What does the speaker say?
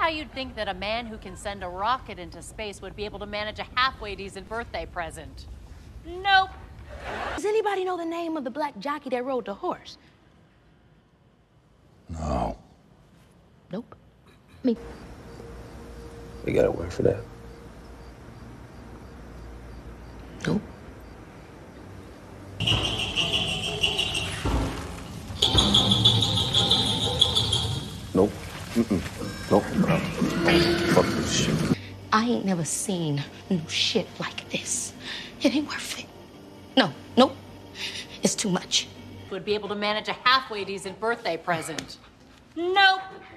how you'd think that a man who can send a rocket into space would be able to manage a halfway decent birthday present. Nope. Does anybody know the name of the black jockey that rode the horse? No. Nope. Me. We gotta work for that. Nope. Nope. Nope. Fuck this shit. I ain't never seen no shit like this. It ain't worth it. No, nope. It's too much. Would be able to manage a halfway decent birthday present. Nope.